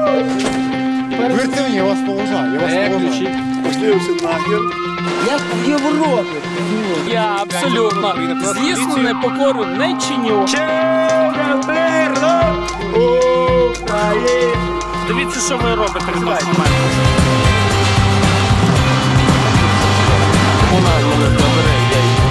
Повірте мені, я вас поважаю, я вас поважаю. Пошли всі нахер. Я ж в Європі. Я абсолютно злісну непокору не чиню. Дивіться, що ви робите, ребята. Вона мене забере, я її.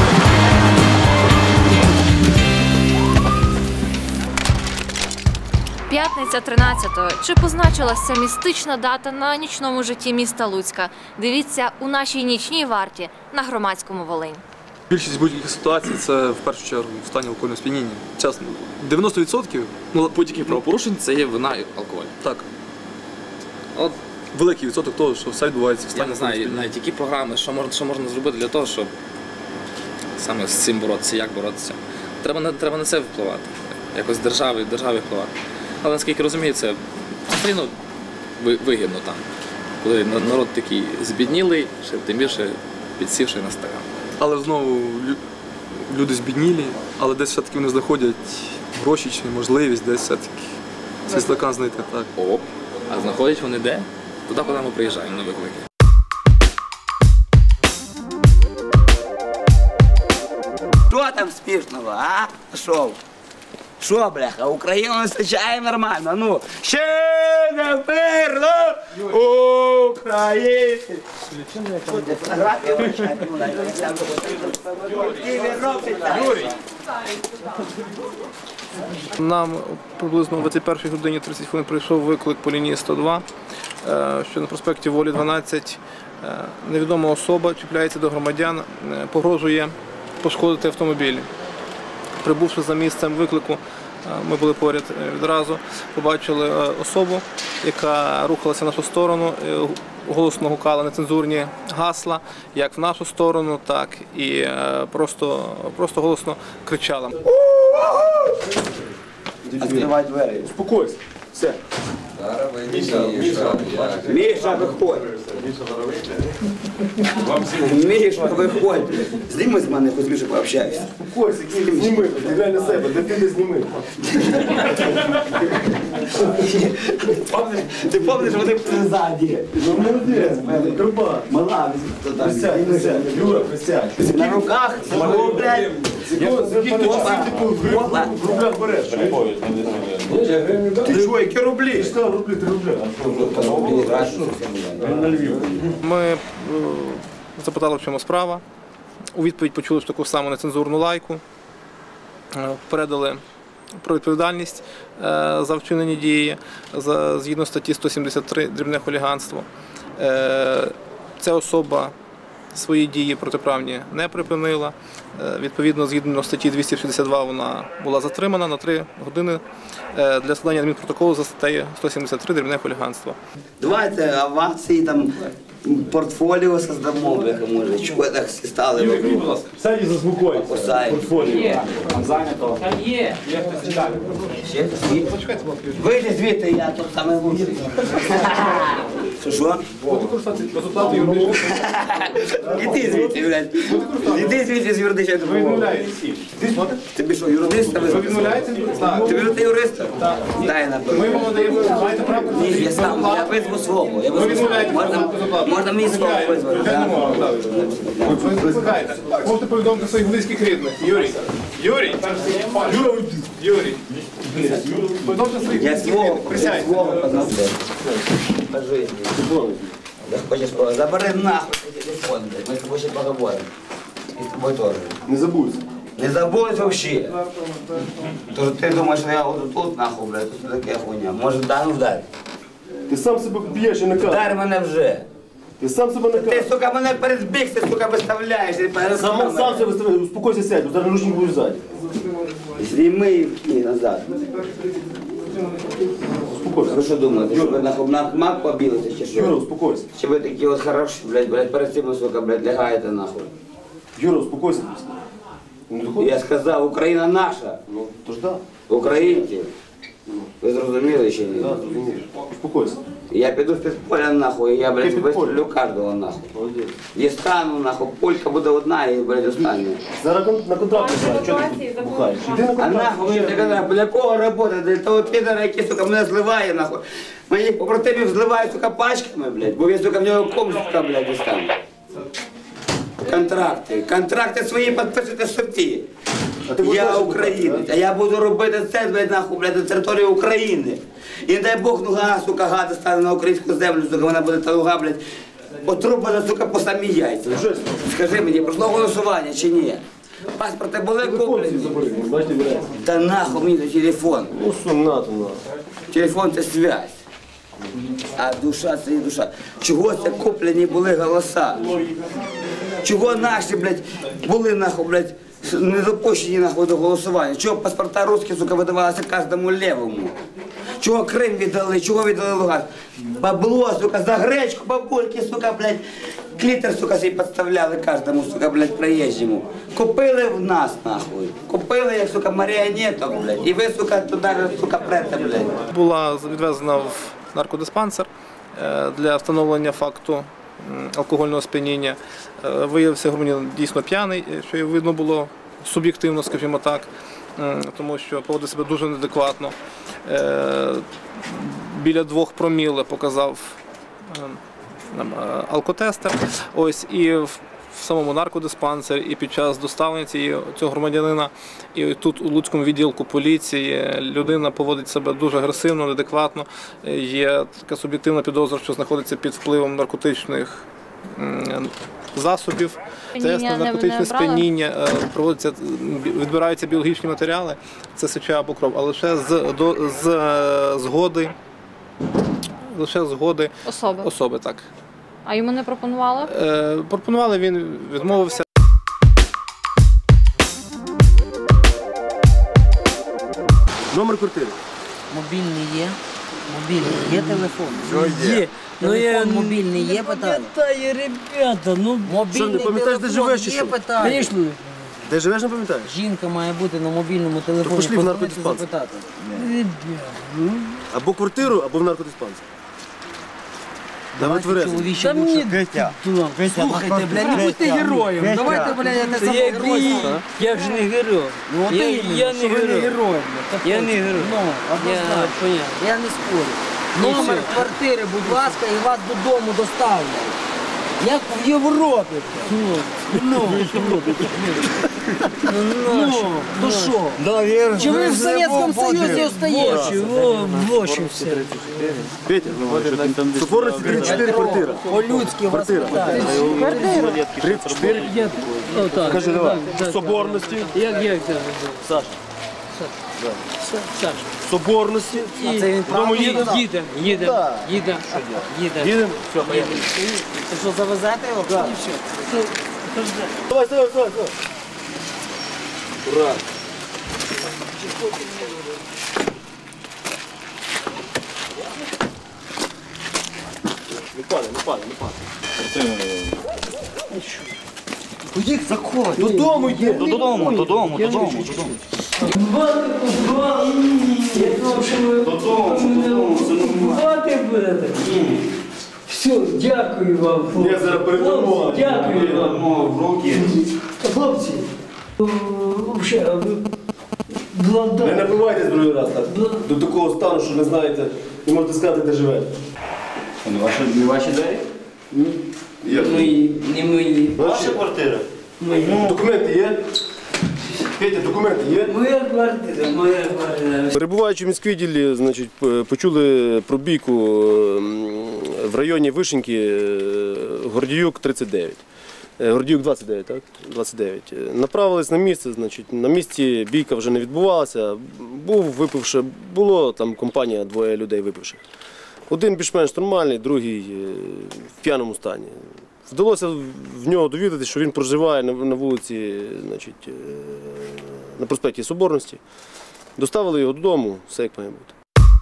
П'ятниця 13-го. Чи позначилася ця містична дата на нічному житті міста Луцька? Дивіться у нашій нічній варті на Громадському Волинь. Більшість будь-яких ситуацій – це в першу чергу в стані алкогольного сп'яніння. Чесно, 90% будь-яких правопорушень – це є вина і алкоголь. Так. От великий відсоток того, що все відбувається в стані. Я не знаю, навіть які програми, що можна зробити для того, щоб саме з цим боротися, як боротися. Треба на це впливати, якось державі впливати. Але наскільки розумію, це все вигідно там, коли народ такий збіднілий, ще тим більше підсівши на стакан. Але знову люди збіднілі, але десь все-таки вони знаходять гроші чи можливість десь все-таки цей стакан знайти. Так. Оп, а знаходять вони де? Туди, куди ми приїжджаємо на виклики. Що там смішного, а? Що, бляха, Україну вистачає нормально, ну. Ще не вмерло Україні. Нам приблизно о 21 годині 30 хвилин прийшов виклик по лінії 102, що на проспекті Волі 12 невідома особа чіпляється до громадян, погрожує пошкодити автомобіль. Прибувши за місцем виклику, ми були поряд відразу, побачили особу, яка рухалася в нашу сторону, голосно гукала нецензурні гасла, як в нашу сторону, так і просто голосно кричала. Відкривай двері. Успокойся. Все. Міша, виходь. Міша, виходь. Зніми з мене, хоч більше пообщаюся. Успокойся, зніми, глянь на себе, дитини зніми. Ти пам'ятаєш, вони ззаді. Ну, молодець, круба. Мала, Присядь, присядь. Юра, присядь. на руках, о, блядь. Яких ти часів ти тут в рублях береш? Ти що, які рублі? Ти сказав рублі, 3 рубля. На Львів. Ми запитали, в чому справа. У відповідь почули таку саму нецензурну лайку. Попередили про відповідальність за вчинені дії згідно статті 173 «Дрібне хуліганство». Ця особа свої дії протиправні не припинила. Відповідно, згідно статті 262 вона була затримана на 3 години для складання адмінпротоколу за статтею 173 «Дрібне хуліганство». Давайте аванси, там, портфоліо создамо, бляха, може. Чого так всі стали вокруг? Сядь і заспокойся. Портфоліо. Зайнято. Там є. Ще? Вийди звідти, я тут саме лучший. Що? Іди звідти, блядь. Іди звідти з юридичної допомоги. Тобі що, юрист? Ви відмовляєте? Так. Тобі ти юрист? Так. Дай на Ми вам надаємо, маєте право. Ні, я сам, я визву свого. Можна мені свого визвати? Ви викликаєте. Можете повідомити своїх близьких рідних. Юрій. Юрій. Юрій. Повідомте своїх Я близьких свого, рідних. я Присядьте. свого по жизни. Хочешь, забери нахуй телефон, блядь, мы с тобой сейчас поговорим. И с тобой тоже. Не забудь. Не забудь вообще. То, что ты думаешь, что я вот тут нахуй, блядь, тут такая хуйня. Может, да, ну вдарь. Ти сам себе б'єш і наказуєш. Вдарь мене вже. Ти сам себе Ти, наказуєш. сука, мене перед біг, ти, сука, виставляєш. і перед Сам себе виставляєш. Успокойся, сядь, бо зараз ручник будеш ззаді. Зніми і назад. Успокойся. Ви що думаєте, що ви на мак побілися чи Юра, що? успокойся. Чи ви такі ось хороші, блядь, перед цим, сука, блядь, лягаєте нахуй? Юра, успокойся. Не доходить? Я сказав, Україна наша. Ну, то ж да. Українці. Ви зрозуміли чи ні? Да, зрозумієш. Успокойся. Я піду в підполя нахуй, і я, блядь, вистрілю кожного нахуй. І стану нахуй, пулька буде одна і, блядь, остання. Зараз на контракт писати, чого ти бухаєш? Іди на А контракт. нахуй мені така, для кого робота? Для того підара, який, сука, мене зливає, нахуй. Моїх побратимів зливають, сука, пачками, блядь, бо він, сука, в нього ком, сука, блядь, дістане. Контракти свої підписуйте в суді. Я українець, а я буду робити це, блядь, нахуй, блядь, на території України. І не дай Бог, нога, сука, гада стане на українську землю, сука, вона буде та нога, блядь, отрубана, сука, по самі яйця. Скажи мені, пройшло голосування чи ні? Паспорти були куплені? Та нахуй мені на телефон. Ну, сумнато, нахуй. Телефон – це зв'язь. А душа – це і душа. Чого це куплені були голоса? Чого наші, блядь, були, нахуй, блядь, не допущені, нахуй, до голосування? Чого паспорта русські, сука, видавалися кожному левому? Чого Крим віддали, чого віддали Луганськ? Бабло, сука, за гречку, бабульки, сука, блядь, клітер, сука, собі підставляли кожному, сука, блядь, проїжджому. Купили в нас, нахуй. Купили, як, сука, маріонеток, блядь. І ви, сука, туди, сука, прете, блядь. Була відвезена в наркодиспансер для встановлення факту алкогольного сп'яніння. Виявився громадянин дійсно п'яний, що і видно було суб'єктивно, скажімо так, тому що поводив себе дуже неадекватно. Біля 2 проміл показав алкотестер. Ось, і в самому наркодиспансері, і під час доставлення цього громадянина, і тут у Луцькому відділку поліції людина поводить себе дуже агресивно, неадекватно. Є така суб'єктивна підозра, що знаходиться під впливом наркотичних засобів. Це наркотичне сп'яніння, відбираються біологічні матеріали, це сеча або кров, а лише з згоди особи. Так. А йому не пропонували? Пропонували, він відмовився. Номер квартири. Мобільний є? Мобільний є телефон? Є. Телефон мобільний є, питаю? Пам'ятаю, ребята, ну... Що, не пам'ятаєш, де живеш чи що? Звісно. Де живеш, не пам'ятаєш? Жінка має бути на мобільному телефоні. пошли в подзвонити, наркодиспансер. запитати. Або квартиру, або в наркодиспансер. Давай тверезо. Чоловічі лучше. Слухайте, блядь, не будьте героєм. Давайте, блядь, я не саме герой. Я ж не герой. Ну, от Я не герой. Я не герой. Ну, однозначно. Я не спорю. Номер квартири, будь ласка, і вас додому доставлять. Як в Європі. Ну, то що? Чи ви в Совєтському Союзі остаєте? В все. Петя, Соборності 34 квартира. По-людськи вас питають. 34? Кажи, давай. Соборності. Як це? Саша. Саш. Соборності. Це він правда? Їдемо. Їдемо. Все, поїхали. Ти що, завезете його? Так. Давай. Ура. Не падай. Куди заходь? Додому йди. Додому. Все, дякую вам. Я зараз передамо. Дякую вам. В руки. Хлопці, Не напивайтесь другий раз так. До такого стану, що не знаєте, не можете сказати, де живете. Не ваші двері? не мої. Ваша квартира? Документи є? Петя, документи є? Моя квартира. Перебуваючи в міськвідділі, значить, почули про бійку в районі Вишеньки, Гордіюк 39. Гордіюк 29, так? 29. Направились на місце, значить, на місці бійка вже не відбувалася. Було там компанія, 2 людей випивших. Один більш-менш нормальний, другий в п'яному стані. Вдалося в нього довідатися, що він проживає на вулиці, значить, на проспекті Соборності. Доставили його додому, все як має бути.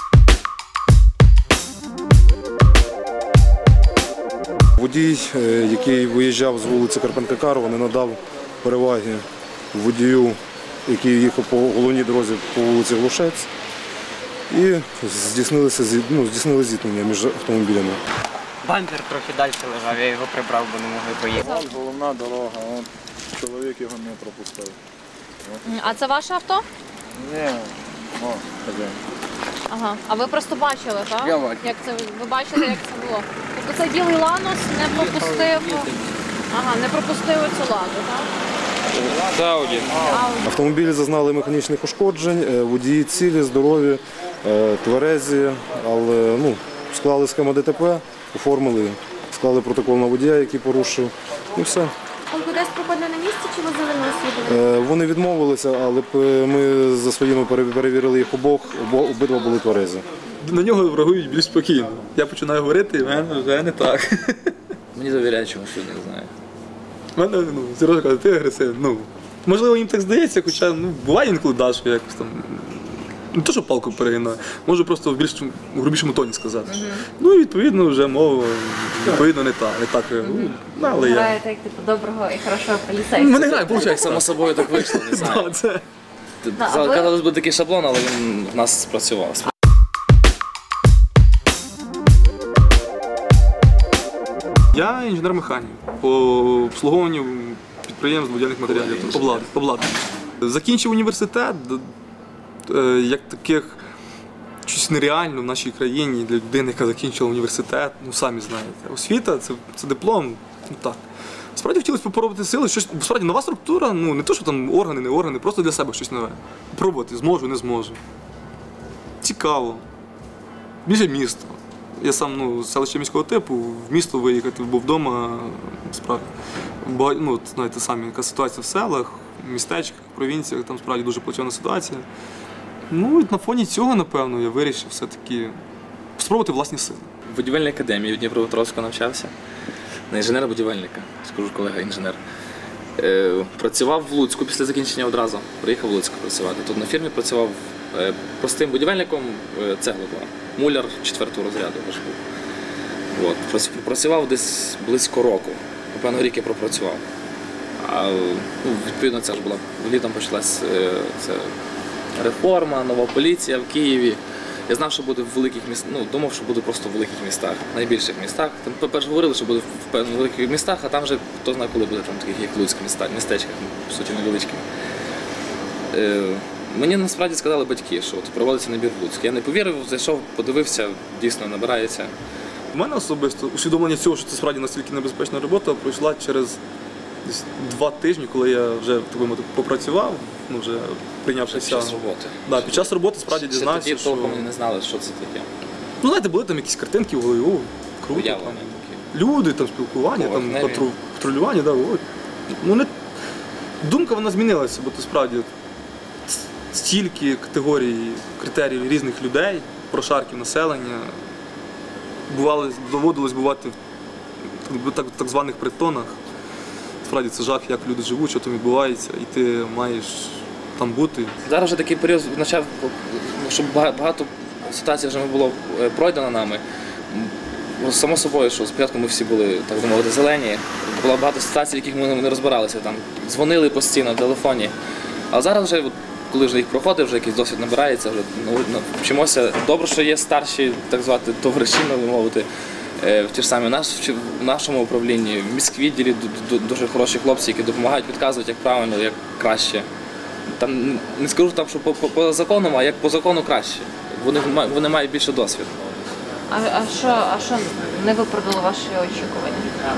Водій, який виїжджав з вулиці Карпенка-Карова, не надав переваги водію, який їхав по головній дорозі по вулиці Глушець. і здійснили зіткнення між автомобілями. Бампер трохи далі лежав, я його прибрав, бо не могли поїхати. От головна дорога, от чоловік його не пропустив. А це ваше авто? Ні, о, хазяїн. Ага. А ви просто бачили, так? Я бачив. Як це, ви бачили, як це було? Тобто цей білий ланос не пропустив цю ладу, так? Це Ауді. Автомобілі зазнали механічних ушкоджень, водії цілі, здорові, тверезі, але склали схему ДТП, оформили, склали протокол на водія, який порушив, і все. Алкотест проходили на місці чи ви завели? Вони відмовилися, але ми за своїми перевірили їх обидва були тверезі. На нього реагують більш спокійно. Я починаю говорити, і в мене вже не так. Мені довіряють чомусь, що не знаю. У мене Сережа каже, ти агресивний. Можливо, їм так здається, хоча буває інколи да, що якось там. Не то, що палку перегинаю, можу просто в більш грубішому тоні сказати. Ну і відповідно вже мова відповідно не так реагує. Але Граєте як типу доброго і хорошого поліцейського. ми не граємо, виходить. Само собою так вийшло, не знаю. Казалось би такий шаблон, але він в нас спрацював. Я інженер-механік по обслуговуванню підприємств будівельних матеріалів, обладнання. Закінчив університет, як таких щось нереально в нашій країні для людини, яка закінчила університет, самі знаєте. Освіта це диплом, так. Справді хотілося попробувати сили, щось, справді нова структура, не то, що там органи, не органи, просто для себе щось нове. Пробувати, зможу, не зможу. Цікаво. Біля міста. Я сам з селища міського типу, в місто виїхати, бо вдома справді. Знаєте самі, яка ситуація в селах, в містечках, в провінціях, там справді дуже плачевна ситуація. На фоні цього, напевно, я вирішив все-таки спробувати власні сили. В будівельній академії в Дніпропетровську навчався. На інженера-будівельника, скажу колега-інженер. Працював в Луцьку після закінчення одразу. Приїхав в Луцьк працювати. Тут на фірмі працював простим будівельником, цегла була. Муляр 4-го розряду важкий. Працював десь близько року. Напевно, рік я пропрацював. Відповідно, це ж була. Літом почалась реформа, нова поліція в Києві. Я знав, що буде в великих містах, думав, що буде просто в великих містах, найбільших містах. Там, по-перше, говорили, що буде в певних великих містах, а там вже хто знає, коли буде, там таких як Луцьк, містечках, по суті, невеличкими. Мені насправді сказали батьки, що проводиться набір в Луцьк. Я не повірив, зайшов, подивився, дійсно набирається. У мене особисто усвідомлення цього, що це справді настільки небезпечна робота, пройшла через десь 2 тижні, коли я вже попрацював, вже прийнявши під час роботи. Да, під час роботи справді дізнався, що... Тоді толком не знали, що це таке. Знаєте, були там якісь картинки в голові, круто. Там, люди, там спілкування, там патрулювання, думка вона змінилася, бо то справді стільки категорій, критерій різних людей, прошарків населення, доводилось бувати в так званих притонах. Справді це жах, як люди живуть, що там відбувається, і ти маєш там бути. Зараз вже такий період почав, щоб багато ситуацій вже було пройдено нами. Само собою, що спочатку ми всі були, так би мовити, зелені. Було багато ситуацій, в яких ми не розбиралися. Там дзвонили постійно в телефоні. А зараз вже, коли вже їх проходить, вже якийсь досвід набирається, вже вчимося. Добре, що є старші, так звати, товариші, так би мовити. В ті ж самі в нашому управлінні, в міськвідділі дуже хороші хлопці, які допомагають, підказують, як правильно, як краще. Там, не скажу, там, що по закону, а як по закону краще. Вони мають більше досвіду. А що не виправдало ваші очікування?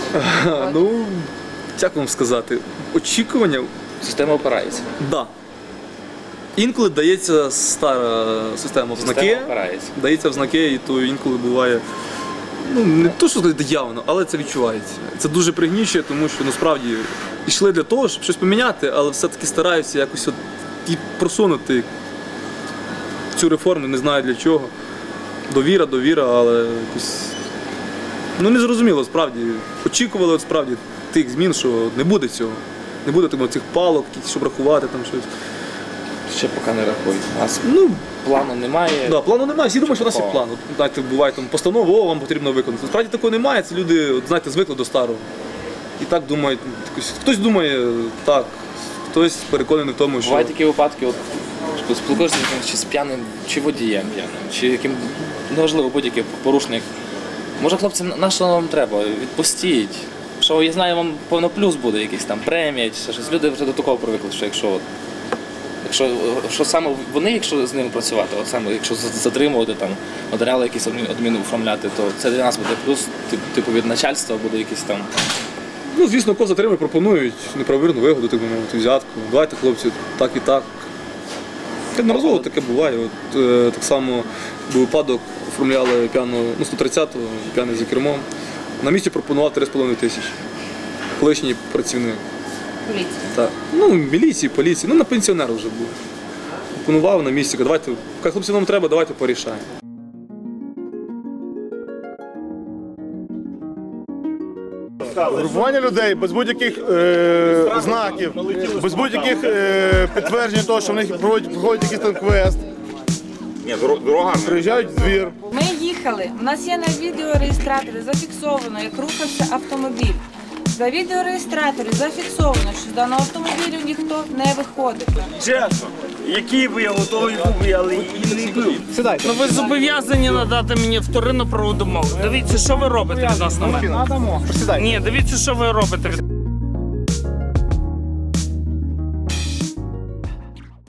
Як вам сказати, очікування... Система опирається. Так. Інколи дається стара система в знаки, дається в знаки, і то інколи буває, не то, що сказати явно, але це відчувається. Це дуже пригнічує, тому що насправді йшли для того, щоб щось поміняти, але все-таки стараються якось і просунути цю реформу, не знаю для чого. Довіра, але якось, не зрозуміло, справді. Очікували справді тих змін, що не буде цього. Не буде цих палок, щоб рахувати там щось. Ще поки не рахують. Плану немає. Так, плану немає. Всі думають, що у нас є план. Знаєте, буває там постанова, вам потрібно виконати. Насправді такого немає, це люди, знаєте, звикли до старого. І так думають, хтось думає так, хтось переконаний в тому, що... Бувають такі випадки, Спілкуєшся чи з п'яним, чи водієм п'яним, чи яким, неважливо, будь-який порушник. Може, хлопці, на що вам треба? Відпустіть. Що, я знаю, вам, певно, плюс буде якийсь там премія, чи щось. Люди вже до такого привикли, що якщо саме вони, якщо з ними працювати, от саме якщо затримувати, там, матеріали якісь адміни оформляти, то це для нас буде плюс, типу від начальства буде якийсь там. Ну, звісно, кого затримують, пропонують неправомірну вигоду, так би мовити, взятку. Давайте, хлопці, так і так. Неодноразово таке буває. От, так само був випадок, оформляли п'яного, 130-го, п'яний за кермом. На місці пропонував 3,5 тисячі. Колишній працівник. Поліції. Так. Ну, міліції, поліції, на пенсіонера вже був. Пропонував на місці, давайте, хлопці, нам треба, давайте порішаємо. Групування людей без будь-яких знаків, без будь-яких підтверджень того, що в них проходять якийсь там квест. Приїжджають в двір. Ми їхали, у нас є на відеореєстраторі зафіксовано, як рухався автомобіль. За відеореєстраторі зафіксовано, що з даного автомобілю ніхто не виходить. Чесно, який би я готовий був, але і не був. Сідайте. Ну ви зобов'язані надати мені вторинну правову допомогу. Дивіться, що ви робите відносно мене. Надамо. Сідайте. Ні, дивіться, що ви робите.